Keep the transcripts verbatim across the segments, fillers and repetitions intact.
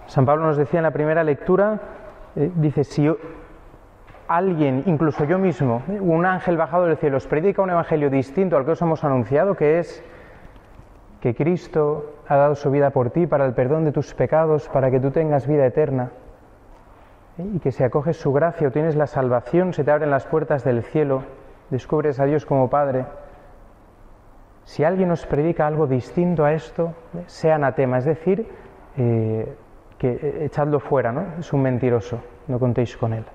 San Pablo nos decía en la primera lectura, eh, dice, si yo, alguien, incluso yo mismo, eh, un ángel bajado del cielo, os predica un evangelio distinto al que os hemos anunciado, que es que Cristo ha dado su vida por ti para el perdón de tus pecados, para que tú tengas vida eterna, ¿eh? Y que si acoges su gracia o tienes la salvación, se te abren las puertas del cielo, descubres a Dios como Padre. Si alguien os predica algo distinto a esto, ¿eh? sea anatema, es decir, eh, que eh, echadlo fuera, ¿no? Es un mentiroso, no contéis con él.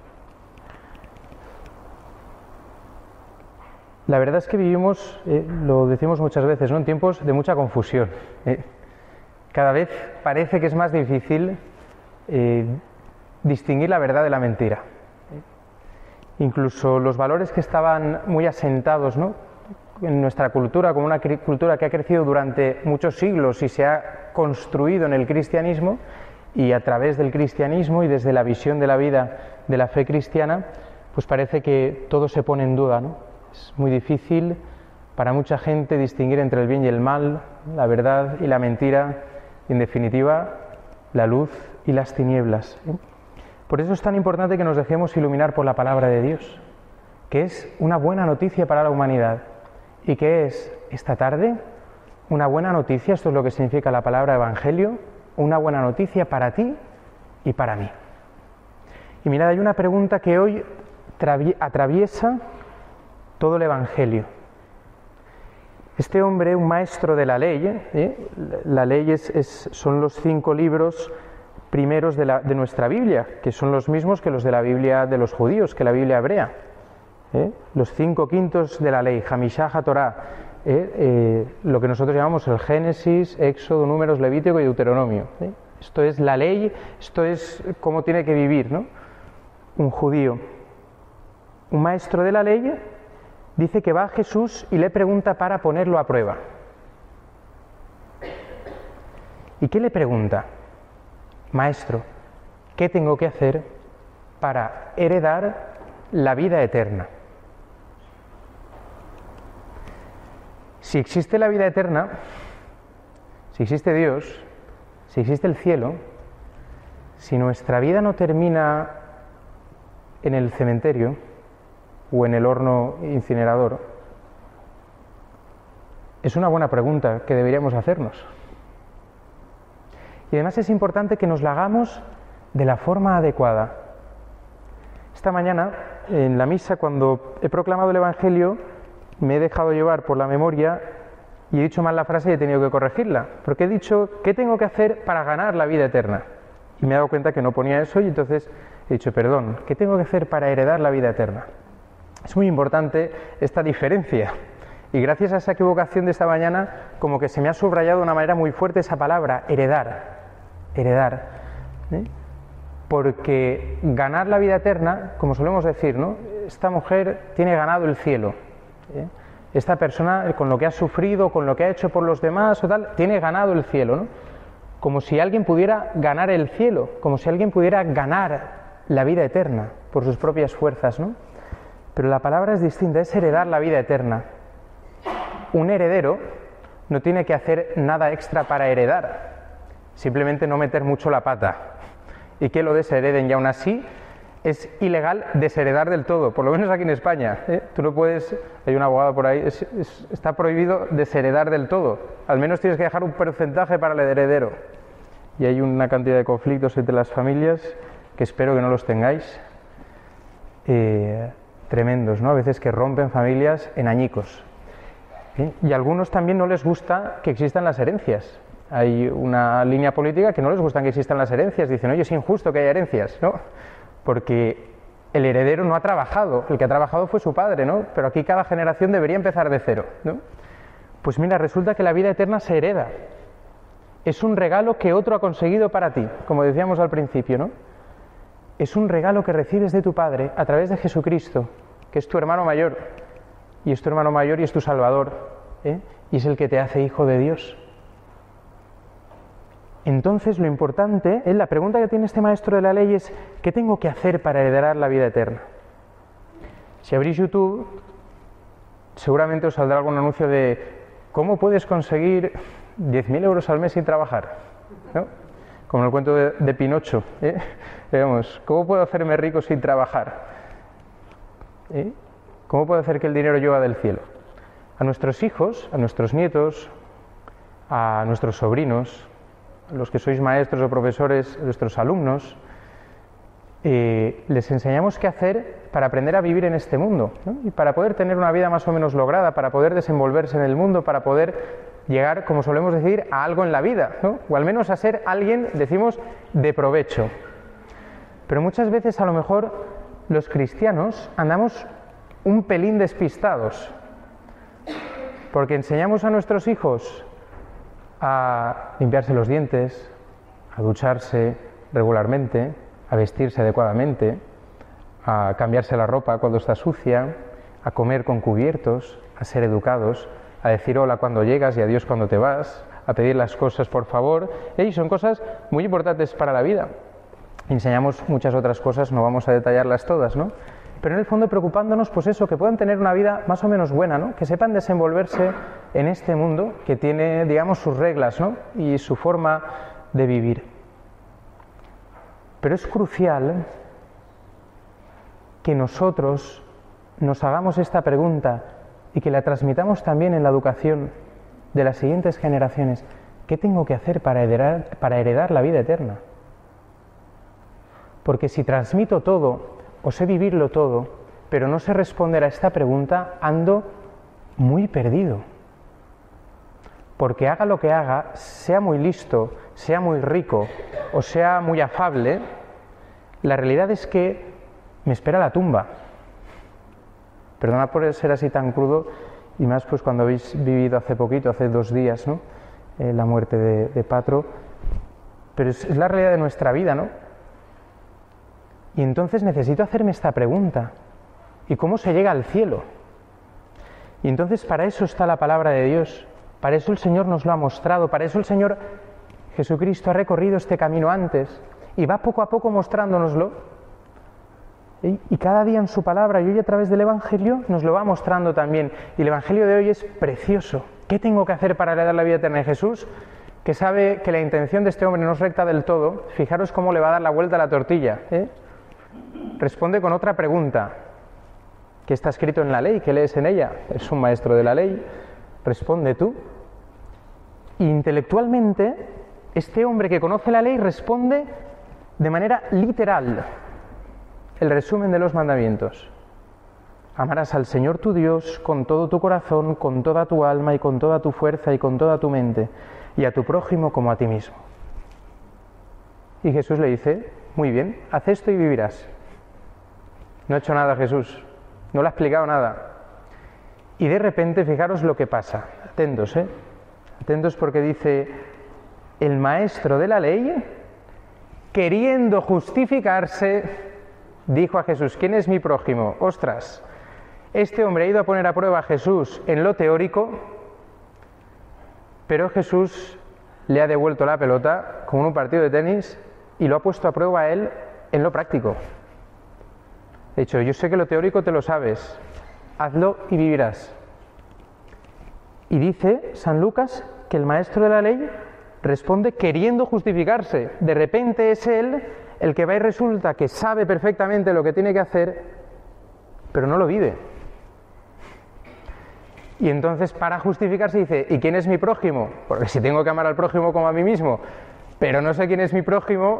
La verdad es que vivimos, eh, lo decimos muchas veces, ¿no?, en tiempos de mucha confusión. ¿eh? Cada vez parece que es más difícil eh, distinguir la verdad de la mentira. ¿eh? Incluso los valores que estaban muy asentados, ¿no?, en nuestra cultura, como una cultura que ha crecido durante muchos siglos y se ha construido en el cristianismo, y a través del cristianismo y desde la visión de la vida de la fe cristiana, pues parece que todo se pone en duda, ¿no? Es muy difícil para mucha gente distinguir entre el bien y el mal, la verdad y la mentira, y en definitiva, la luz y las tinieblas. ¿eh? Por eso es tan importante que nos dejemos iluminar por la palabra de Dios, que es una buena noticia para la humanidad, y que es, esta tarde, una buena noticia, esto es lo que significa la palabra evangelio, una buena noticia para ti y para mí. Y mirad, hay una pregunta que hoy atraviesa todo el Evangelio. Este hombre, un maestro de la ley, ¿eh? la ley es, es, son los cinco libros primeros de, la, de nuestra Biblia, que son los mismos que los de la Biblia de los judíos, que la Biblia hebrea. ¿eh? Los cinco quintos de la ley, Hamishá HaTorah, ¿eh? Eh, lo que nosotros llamamos el Génesis, Éxodo, Números, Levítico y Deuteronomio. ¿eh? Esto es la ley, esto es cómo tiene que vivir, ¿no?, un judío. Un maestro de la ley dice que va a Jesús y le pregunta para ponerlo a prueba. ¿Y qué le pregunta? Maestro, ¿qué tengo que hacer para heredar la vida eterna? Si existe la vida eterna, si existe Dios, si existe el cielo, si nuestra vida no termina en el cementerio o en el horno incinerador, es una buena pregunta que deberíamos hacernos. Y además es importante que nos la hagamos de la forma adecuada. Esta mañana, en la misa, cuando he proclamado el Evangelio, me he dejado llevar por la memoria y he dicho mal la frase y he tenido que corregirla, porque he dicho, ¿qué tengo que hacer para ganar la vida eterna? Y me he dado cuenta que no ponía eso y entonces he dicho, perdón, ¿qué tengo que hacer para heredar la vida eterna? Es muy importante esta diferencia y gracias a esa equivocación de esta mañana como que se me ha subrayado de una manera muy fuerte esa palabra, heredar, heredar, ¿eh? Porque ganar la vida eterna, como solemos decir, ¿no?, esta mujer tiene ganado el cielo, ¿eh? Esta persona con lo que ha sufrido, con lo que ha hecho por los demás o tal, tiene ganado el cielo, ¿no? Como si alguien pudiera ganar el cielo, como si alguien pudiera ganar la vida eterna por sus propias fuerzas, ¿no? Pero la palabra es distinta, es heredar la vida eterna. Un heredero no tiene que hacer nada extra para heredar, simplemente no meter mucho la pata y que lo deshereden, y aún así es ilegal desheredar del todo, por lo menos aquí en España. ¿eh? Tú no puedes, hay un abogado por ahí, es, es, está prohibido desheredar del todo, al menos tienes que dejar un porcentaje para el heredero. Y hay una cantidad de conflictos entre las familias que espero que no los tengáis, eh, tremendos, ¿no? A veces que rompen familias en añicos. ¿eh? Y a algunos también no les gusta que existan las herencias. Hay una línea política que no les gusta que existan las herencias, dicen, oye, es injusto que haya herencias, ¿no? Porque el heredero no ha trabajado, el que ha trabajado fue su padre, ¿no? Pero aquí cada generación debería empezar de cero, ¿no? Pues mira, resulta que la vida eterna se hereda. Es un regalo que otro ha conseguido para ti, como decíamos al principio, ¿no? Es un regalo que recibes de tu Padre a través de Jesucristo, que es tu hermano mayor, y es tu hermano mayor y es tu Salvador, ¿eh? Y es el que te hace hijo de Dios. Entonces lo importante, ¿eh? la pregunta que tiene este maestro de la ley es, ¿qué tengo que hacer para heredar la vida eterna? Si abrís YouTube, seguramente os saldrá algún anuncio de ¿cómo puedes conseguir diez mil euros al mes sin trabajar? ¿no? como en el cuento de, de Pinocho, ¿eh? Digamos, ¿cómo puedo hacerme rico sin trabajar? ¿Eh? ¿Cómo puedo hacer que el dinero llueva del cielo? A nuestros hijos, a nuestros nietos, a nuestros sobrinos, a los que sois maestros o profesores, a nuestros alumnos, eh, les enseñamos qué hacer para aprender a vivir en este mundo, ¿no? Y para poder tener una vida más o menos lograda, para poder desenvolverse en el mundo, para poder llegar, como solemos decir, a algo en la vida, ¿no? O al menos a ser alguien, decimos, de provecho. Pero muchas veces a lo mejor los cristianos andamos un pelín despistados, porque enseñamos a nuestros hijos a limpiarse los dientes, a ducharse regularmente, a vestirse adecuadamente, a cambiarse la ropa cuando está sucia, a comer con cubiertos, a ser educados, a decir hola cuando llegas y adiós cuando te vas, a pedir las cosas por favor. Y son cosas muy importantes para la vida. Enseñamos muchas otras cosas, no vamos a detallarlas todas, ¿no? Pero en el fondo preocupándonos, pues eso, que puedan tener una vida más o menos buena, ¿no? Que sepan desenvolverse en este mundo que tiene, digamos, sus reglas, ¿no? Y su forma de vivir. Pero es crucial que nosotros nos hagamos esta pregunta y que la transmitamos también en la educación de las siguientes generaciones. ¿Qué tengo que hacer para heredar, para heredar la vida eterna? Porque si transmito todo o sé vivirlo todo, pero no sé responder a esta pregunta, ando muy perdido. Porque haga lo que haga, sea muy listo, sea muy rico o sea muy afable, la realidad es que me espera la tumba. Perdona por ser así tan crudo, y más pues cuando habéis vivido hace poquito, hace dos días, ¿no? Eh, la muerte de, de Patro, pero es, es la realidad de nuestra vida, ¿no? Y entonces necesito hacerme esta pregunta: ¿y cómo se llega al cielo? Y entonces para eso está la palabra de Dios, para eso el Señor nos lo ha mostrado, para eso el Señor Jesucristo ha recorrido este camino antes y va poco a poco mostrándonoslo. Y cada día en su palabra y hoy a través del Evangelio nos lo va mostrando también. Y el Evangelio de hoy es precioso. ¿Qué tengo que hacer para heredar la vida eterna de Jesús? Que sabe que la intención de este hombre no es recta del todo. Fijaros cómo le va a dar la vuelta a la tortilla, ¿eh? Responde con otra pregunta que está escrito en la ley, que lees en ella. Es un maestro de la ley. Responde tú. Y intelectualmente, este hombre que conoce la ley responde de manera literal el resumen de los mandamientos. Amarás al Señor tu Dios con todo tu corazón, con toda tu alma y con toda tu fuerza y con toda tu mente, y a tu prójimo como a ti mismo. Y Jesús le dice: muy bien, haz esto y vivirás. No ha hecho nada Jesús, no le ha explicado nada. Y de repente, fijaros lo que pasa. Atentos, ¿eh? Atentos, porque dice: el maestro de la ley, queriendo justificarse, dijo a Jesús: ¿quién es mi prójimo? Ostras, este hombre ha ido a poner a prueba a Jesús en lo teórico, pero Jesús le ha devuelto la pelota como en un partido de tenis y lo ha puesto a prueba a él en lo práctico. De hecho, yo sé que lo teórico te lo sabes, hazlo y vivirás. Y dice San Lucas que el maestro de la ley responde queriendo justificarse. De repente es él el que va y resulta que sabe perfectamente lo que tiene que hacer, pero no lo vive. Y entonces, para justificarse, dice: ¿y quién es mi prójimo? Porque si tengo que amar al prójimo como a mí mismo, pero no sé quién es mi prójimo,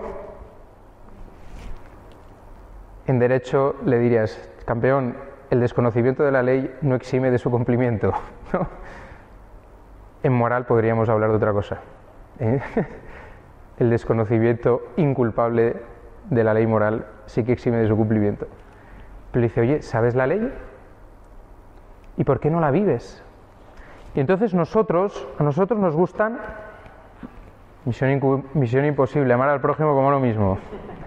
en derecho le dirías: campeón, el desconocimiento de la ley no exime de su cumplimiento, ¿no? En moral podríamos hablar de otra cosa, ¿eh? El desconocimiento inculpable de la ley moral sí que exime de su cumplimiento. Pero dice: oye, ¿sabes la ley? ¿Y por qué no la vives? Y entonces nosotros, a nosotros nos gustan, misión, incu- misión imposible, amar al prójimo como a lo mismo.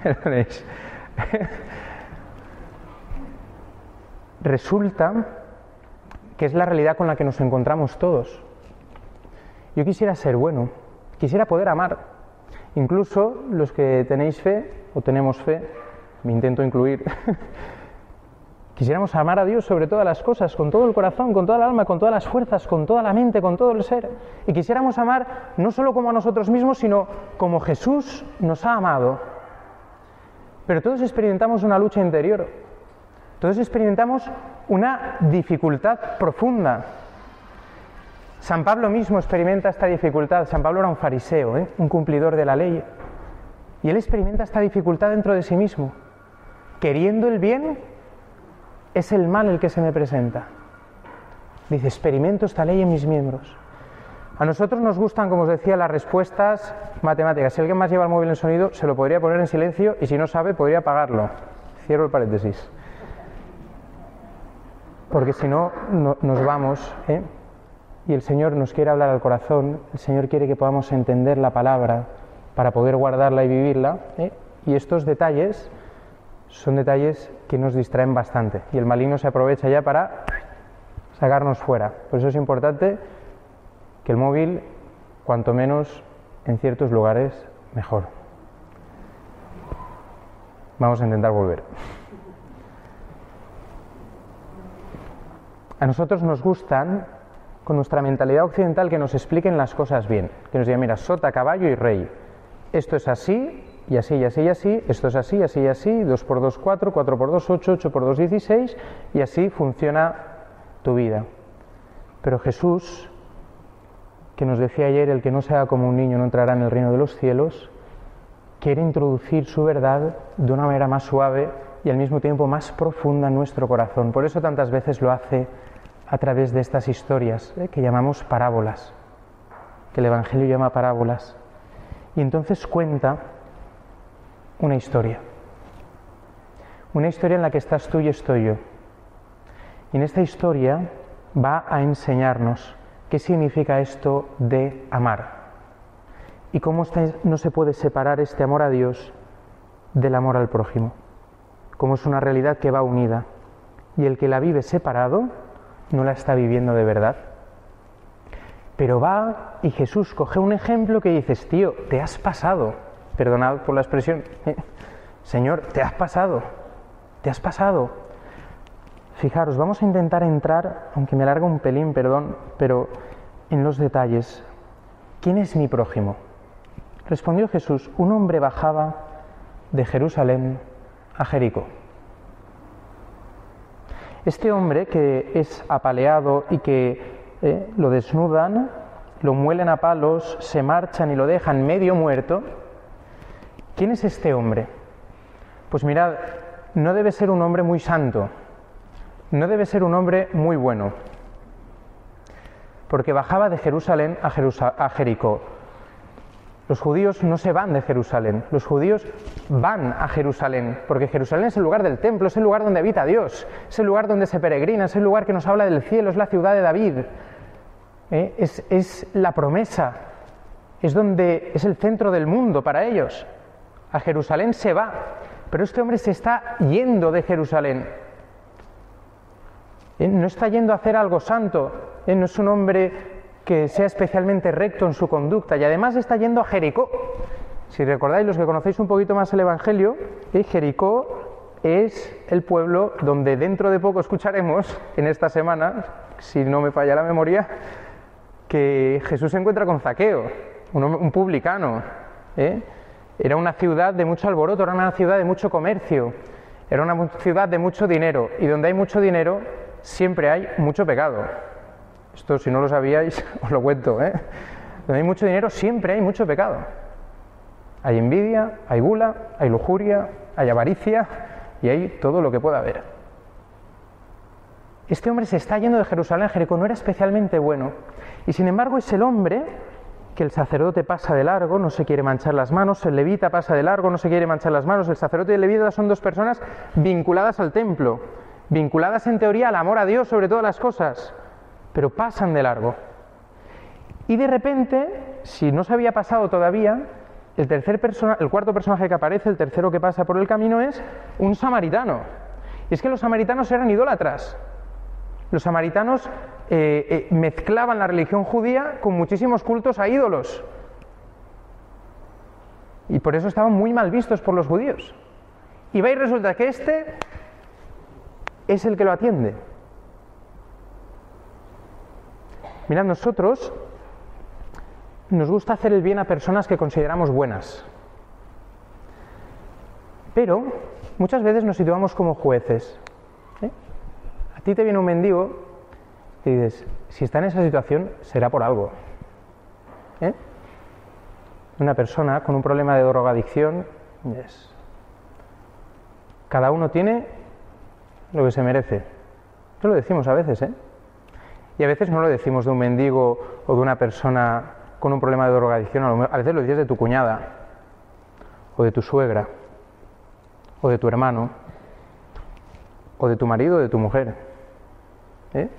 Resulta que es la realidad con la que nos encontramos todos. Yo quisiera ser bueno, quisiera poder amar. Incluso los que tenéis fe, o tenemos fe, me intento incluir, Quisiéramos amar a Dios sobre todas las cosas, con todo el corazón, con toda el alma, con todas las fuerzas, con toda la mente, con todo el ser. Y quisiéramos amar no solo como a nosotros mismos, sino como Jesús nos ha amado. Pero todos experimentamos una lucha interior. Todos experimentamos una dificultad profunda. San Pablo mismo experimenta esta dificultad. San Pablo era un fariseo, ¿eh? un cumplidor de la ley. Y él experimenta esta dificultad dentro de sí mismo. Queriendo el bien, es el mal el que se me presenta. Dice, experimento esta ley en mis miembros. A nosotros nos gustan, como os decía, las respuestas matemáticas. Si alguien más lleva el móvil en sonido, se lo podría poner en silencio y si no sabe, podría apagarlo. Cierro el paréntesis. Porque si no, no nos vamos, ¿eh? Y el Señor nos quiere hablar al corazón, el Señor quiere que podamos entender la palabra para poder guardarla y vivirla, ¿eh? Y estos detalles son detalles que nos distraen bastante y el maligno se aprovecha ya para sacarnos fuera. Por eso es importante que el móvil, cuanto menos en ciertos lugares, mejor. Vamos a intentar volver. A nosotros nos gustan, con nuestra mentalidad occidental, que nos expliquen las cosas bien. Que nos digan, mira, sota, caballo y rey. Esto es así, y así, y así, y así. Esto es así, así, y así. dos por dos, cuatro. cuatro por dos, ocho. ocho por dos, dieciséis. Y así funciona tu vida. Pero Jesús, que nos decía ayer, el que no sea como un niño no entrará en el reino de los cielos, quiere introducir su verdad de una manera más suave y al mismo tiempo más profunda en nuestro corazón. Por eso tantas veces lo hace a través de estas historias, ¿eh? que llamamos parábolas, que el Evangelio llama parábolas. Y entonces cuenta una historia, una historia en la que estás tú y estoy yo. Y en esta historia va a enseñarnos qué significa esto de amar y cómo no se puede separar este amor a Dios del amor al prójimo, cómo es una realidad que va unida y el que la vive separado no la está viviendo de verdad. Pero va y Jesús coge un ejemplo que dices, tío, te has pasado, perdonad por la expresión, eh, Señor, te has pasado, te has pasado. Fijaros, vamos a intentar entrar, aunque me alarga un pelín, perdón, pero en los detalles. ¿Quién es mi prójimo? Respondió Jesús, un hombre bajaba de Jerusalén a Jericó. Este hombre que es apaleado y que eh, lo desnudan, lo muelen a palos, se marchan y lo dejan medio muerto. ¿Quién es este hombre? Pues mirad, no debe ser un hombre muy santo, no debe ser un hombre muy bueno, porque bajaba de Jerusalén a, Jerusa- a Jericó. Los judíos no se van de Jerusalén, los judíos van a Jerusalén, porque Jerusalén es el lugar del templo, es el lugar donde habita Dios, es el lugar donde se peregrina, es el lugar que nos habla del cielo, es la ciudad de David, ¿eh? es, es la promesa, es donde es el centro del mundo para ellos. A Jerusalén se va, pero este hombre se está yendo de Jerusalén. ¿Eh? No está yendo a hacer algo santo, ¿eh? No es un hombre que sea especialmente recto en su conducta, y además está yendo a Jericó. Si recordáis, los que conocéis un poquito más el Evangelio, ¿eh? Jericó es el pueblo donde dentro de poco escucharemos, en esta semana, si no me falla la memoria, que Jesús se encuentra con Zaqueo, un, un publicano. ¿eh? Era una ciudad de mucho alboroto, era una ciudad de mucho comercio, era una ciudad de mucho dinero, y donde hay mucho dinero siempre hay mucho pecado. Esto, si no lo sabíais, os lo cuento, ¿eh? Donde hay mucho dinero siempre hay mucho pecado. Hay envidia, hay gula, hay lujuria, hay avaricia y hay todo lo que pueda haber. Este hombre se está yendo de Jerusalén a Jericó, no era especialmente bueno. Y sin embargo es el hombre que el sacerdote pasa de largo, no se quiere manchar las manos, el levita pasa de largo, no se quiere manchar las manos. El sacerdote y el levita son dos personas vinculadas al templo, vinculadas en teoría al amor a Dios sobre todas las cosas, pero pasan de largo. Y de repente, si no se había pasado todavía, el, tercer persona, el cuarto personaje que aparece, el tercero que pasa por el camino, es un samaritano. Y es que los samaritanos eran idólatras. Los samaritanos eh, eh, mezclaban la religión judía con muchísimos cultos a ídolos. Y por eso estaban muy mal vistos por los judíos. Y va y resulta que este es el que lo atiende. Mirad, nosotros nos gusta hacer el bien a personas que consideramos buenas, pero muchas veces nos situamos como jueces. ¿eh? A ti te viene un mendigo y dices, si está en esa situación, será por algo. ¿eh? Una persona con un problema de drogadicción, yes. Cada uno tiene lo que se merece. Eso lo decimos a veces, ¿eh? Y a veces no lo decimos de un mendigo o de una persona con un problema de drogadicción, a veces lo dices de tu cuñada, o de tu suegra, o de tu hermano, o de tu marido o de tu mujer. ¿eh?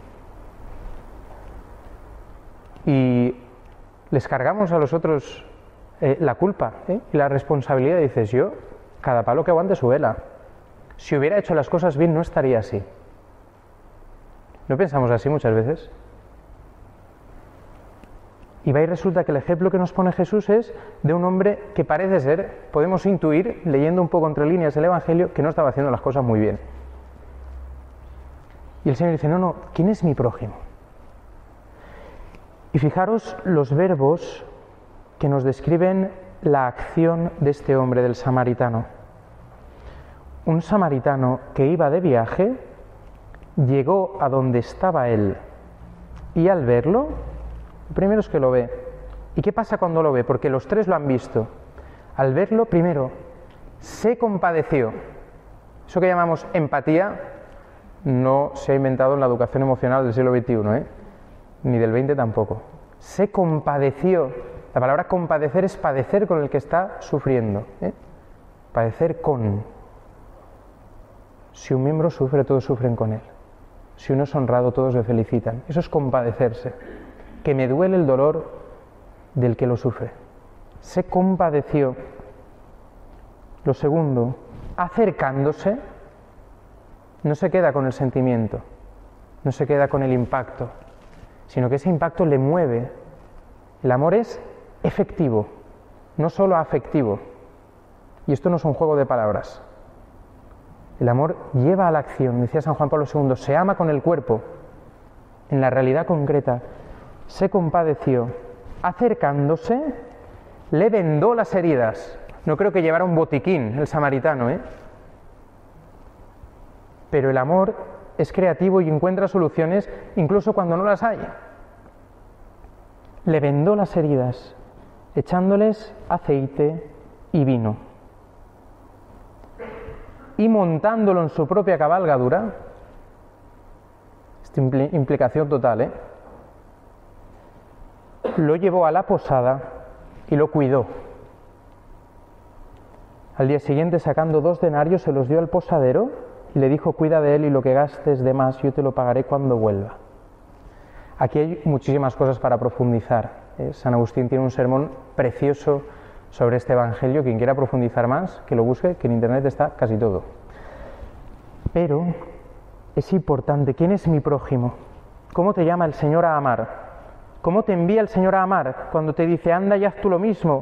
Y les cargamos a los otros eh, la culpa ¿eh? y la responsabilidad. Dices, yo, cada palo que aguante su vela. Si hubiera hecho las cosas bien, no estaría así. ¿No pensamos así muchas veces? Y va y resulta que el ejemplo que nos pone Jesús es de un hombre que parece ser, podemos intuir, leyendo un poco entre líneas el Evangelio, que no estaba haciendo las cosas muy bien. Y el Señor dice, no, no, ¿quién es mi prójimo? Y fijaros los verbos que nos describen la acción de este hombre, del samaritano. Un samaritano que iba de viaje, llegó a donde estaba él, y al verlo, lo primero es que lo ve. ¿Y qué pasa cuando lo ve? Porque los tres lo han visto. Al verlo, primero, se compadeció. Eso que llamamos empatía no se ha inventado en la educación emocional del siglo veintiuno, ¿eh? Ni del veinte tampoco. Se compadeció. La palabra compadecer es padecer con el que está sufriendo. ¿eh? Padecer con. Si un miembro sufre, todos sufren con él. Si uno es honrado, todos le felicitan. Eso es compadecerse. Que me duele el dolor del que lo sufre. Se compadeció. Lo segundo, acercándose, no se queda con el sentimiento, no se queda con el impacto, sino que ese impacto le mueve. El amor es efectivo, no solo afectivo. Y esto no es un juego de palabras. El amor lleva a la acción. Decía San Juan Pablo segundo, se ama con el cuerpo. En la realidad concreta, se compadeció. Acercándose, le vendó las heridas. No creo que llevara un botiquín el samaritano, ¿eh? Pero el amor es creativo y encuentra soluciones incluso cuando no las hay. Le vendó las heridas, echándoles aceite y vino. Y montándolo en su propia cabalgadura, esta impl- implicación total, ¿eh? lo llevó a la posada y lo cuidó. Al día siguiente, sacando dos denarios, se los dio al posadero y le dijo, cuida de él y lo que gastes de más yo te lo pagaré cuando vuelva. Aquí hay muchísimas cosas para profundizar. ¿eh? San Agustín tiene un sermón precioso sobre este Evangelio. Quien quiera profundizar más, que lo busque, que en Internet está casi todo. Pero es importante, ¿quién es mi prójimo? ¿Cómo te llama el Señor a amar? ¿Cómo te envía el Señor a amar? Cuando te dice, anda y haz tú lo mismo.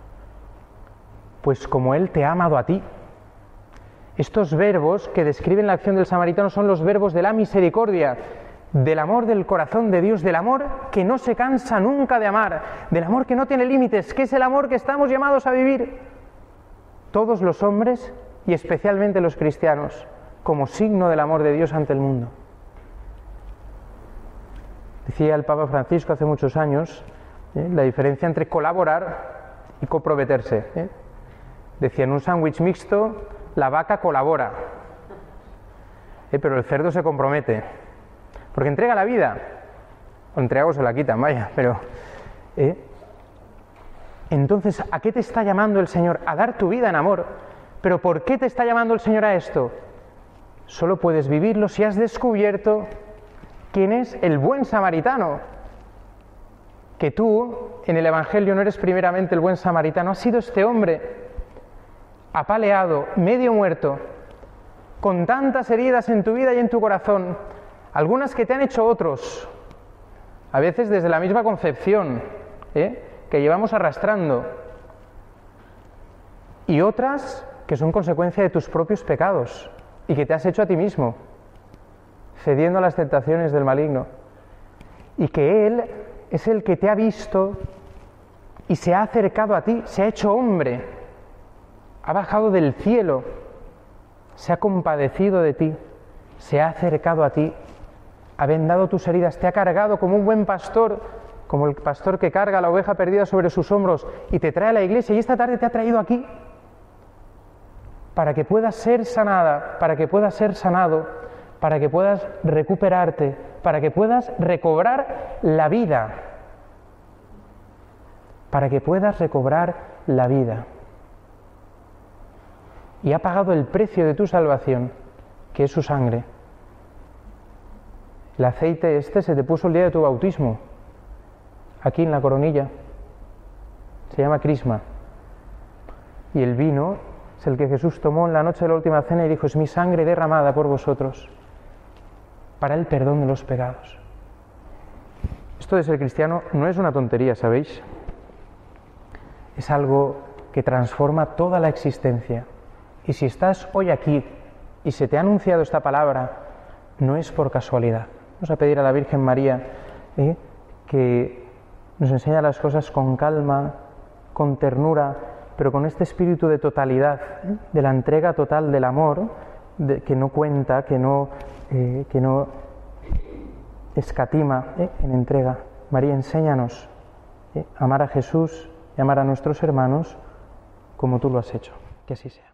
Pues como Él te ha amado a ti. Estos verbos que describen la acción del samaritano son los verbos de la misericordia, del amor del corazón de Dios, del amor que no se cansa nunca de amar, del amor que no tiene límites, que es el amor que estamos llamados a vivir todos los hombres y especialmente los cristianos, como signo del amor de Dios ante el mundo. Decía el Papa Francisco hace muchos años ¿eh? la diferencia entre colaborar y comprometerse. ¿eh? Decía, en un sándwich mixto la vaca colabora, ¿eh? pero el cerdo se compromete, porque entrega la vida, o entrega o se la quitan, vaya, pero... ¿eh? Entonces, ¿a qué te está llamando el Señor? A dar tu vida en amor. ¿Pero por qué te está llamando el Señor a esto? Solo puedes vivirlo si has descubierto quién es el buen samaritano. Que tú, en el Evangelio, no eres primeramente el buen samaritano, has sido este hombre apaleado, medio muerto, con tantas heridas en tu vida y en tu corazón, algunas que te han hecho otros, a veces desde la misma concepción, ¿eh? que llevamos arrastrando, y otras que son consecuencia de tus propios pecados y que te has hecho a ti mismo. cediendo a las tentaciones del maligno. Y que Él es el que te ha visto y se ha acercado a ti, se ha hecho hombre, ha bajado del cielo, se ha compadecido de ti, se ha acercado a ti, ha vendado tus heridas, te ha cargado como un buen pastor, como el pastor que carga a la oveja perdida sobre sus hombros y te trae a la iglesia, y esta tarde te ha traído aquí para que puedas ser sanada, para que puedas ser sanado, para que puedas recuperarte, para que puedas recobrar la vida, para que puedas recobrar la vida. Y ha pagado el precio de tu salvación, que es su sangre. El aceite este se te puso el día de tu bautismo, aquí en la coronilla, se llama crisma. Y el vino es el que Jesús tomó en la noche de la última cena y dijo: es mi sangre derramada por vosotros, para el perdón de los pecados. Esto de ser cristiano no es una tontería, ¿sabéis? Es algo que transforma toda la existencia. Y si estás hoy aquí y se te ha anunciado esta palabra, no es por casualidad. Vamos a pedir a la Virgen María ¿eh? que nos enseñe las cosas con calma, con ternura, pero con este espíritu de totalidad, ¿eh? de la entrega total del amor, de, que no cuenta, que no, eh, que no escatima ¿eh? en entrega. María, enséñanos ¿eh? a amar a Jesús y amar a nuestros hermanos como tú lo has hecho. Que así sea.